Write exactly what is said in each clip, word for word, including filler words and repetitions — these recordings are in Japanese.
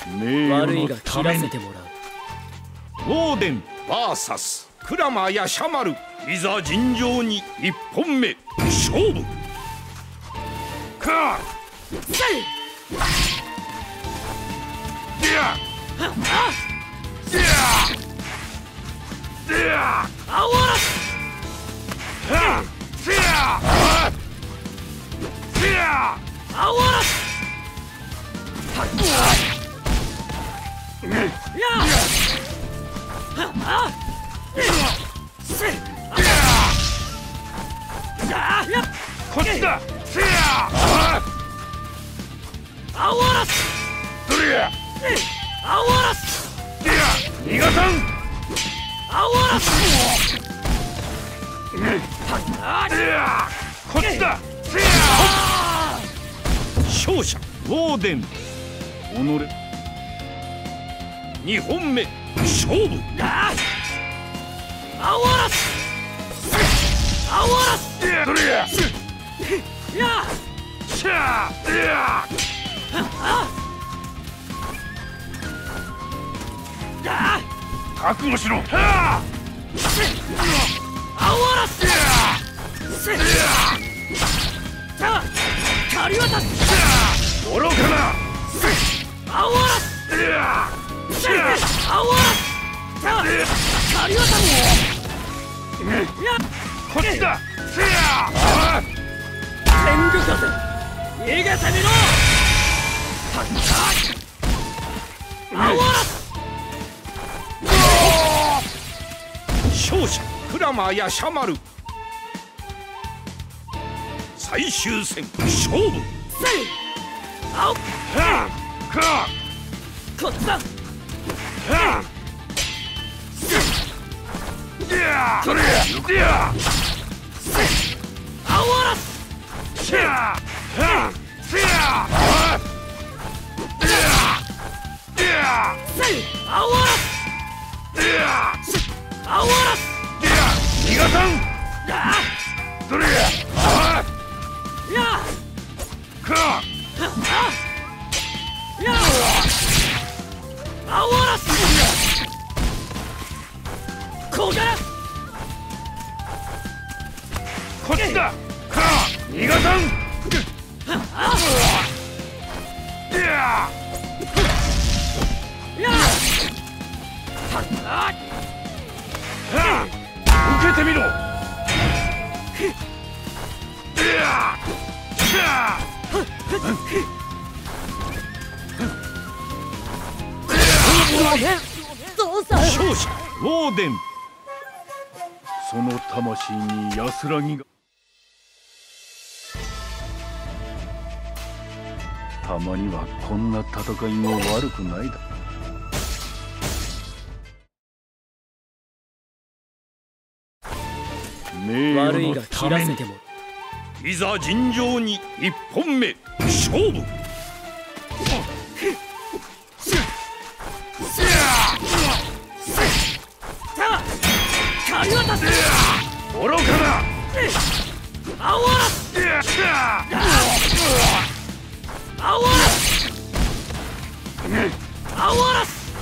悪いが切らせてもらう。 ウォーデン ブイエス クラマヤシャマル、いざ尋常に一本目勝負。かせいでやでやでやあわらすはせやせやあわらすはっやはあせややこっちだせやあわらすどれやあわらすいや逃がさんあわらすいやこっちだせや勝者ウォーデン己にほんめ勝負。あわらすあわらすどれややしゃあや覚悟しろ。あわらすさあ借り渡す愚かなあわらすあわらすさあ借り渡すこっちだせや天狗風逃げてみろ。あわらす勝者クラマヤシャマル、最終戦勝負。せいあはあかこっちだはあせやそれややせあわらすせやはあせややせいあわらすやあわらす逃がさんやどれやあやかやあわらすこうからこっちだか逃がさんやや受けてみろ。勝者ウォーデン、その魂に安らぎが。たまにはこんな戦いも悪くないだ。悪いが切らせてもいざ尋常に一本目勝負。借り渡せ愚かなあわらすあわらすあわらす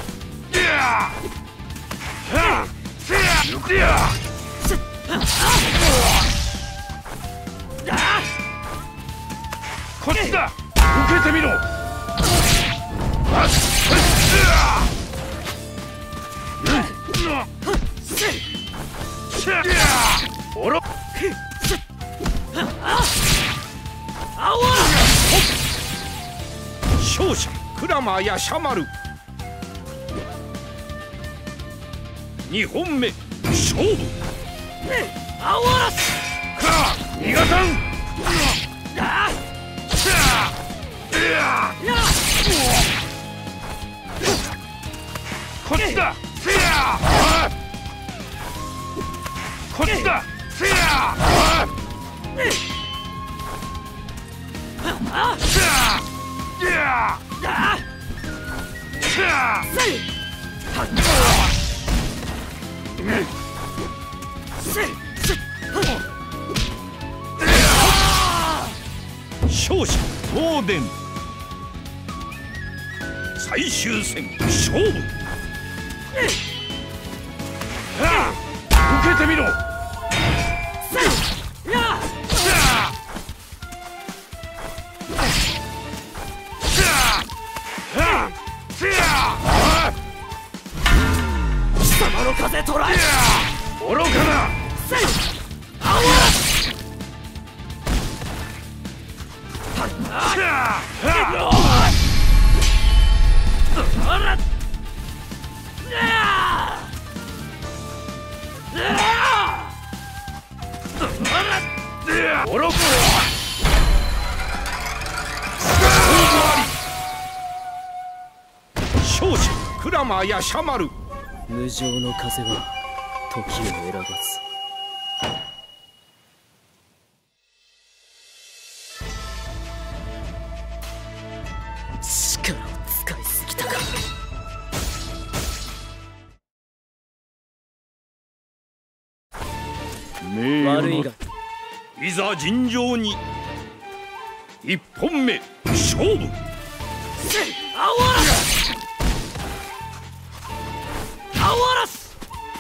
こっちだ受けてみろ。おろ勝者クラマヤシャマル、にほんめ勝負。あわらすか逃がさんこっちだせやこっちだせや勝者ウォーデン最終戦勝負。はあ、受けてみろ。 貴様の風捕らえ。 愚かな。勝者クラマーやシャマル。 無情の風は時を選ばず。力を使いすぎたか。悪いがいざ尋常に一本目勝負。 アワラスアワラス。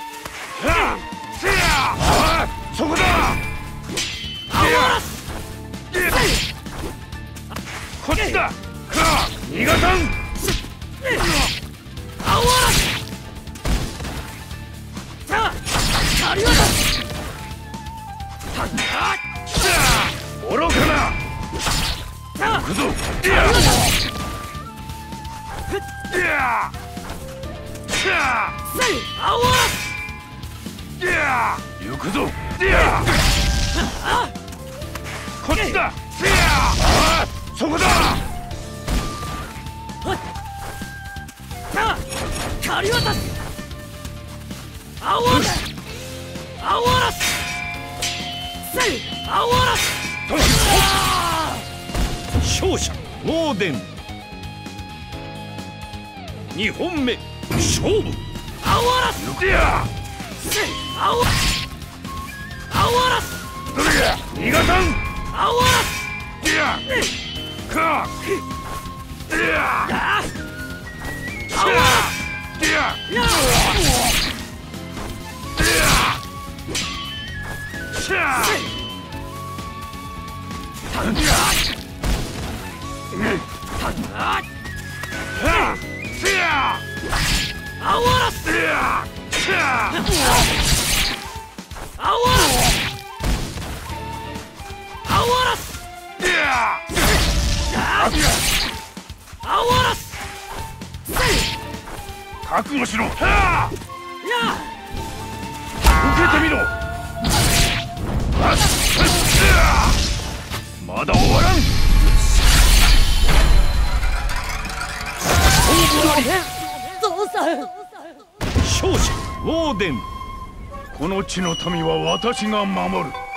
そこだ。 アワラスこっちだ。逃がさん。 アワラスさあ借り渡す。 愚かな。行くぞ。 アワラス行くぞ。こっちだ。そこだ。 さあ借り渡す。アワラスアワラスアワラス。 勝者オーデン。にほんめ勝負。 アワラスアワアワラス。 どれや逃がさん。 アワラスいやかいやあアワラスいやいやしゃアワラスアワラスアワラスアワラス。 覚悟しろ。 いや受けてみろ。まだ終わらん。 どうさ勝者オーデン。この地の民は私が守る。